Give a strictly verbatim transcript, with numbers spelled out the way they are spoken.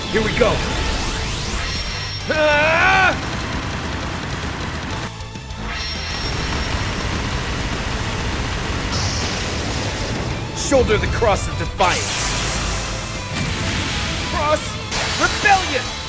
Here we go. Ah! Shoulder the cross of defiance. Cross rebellion.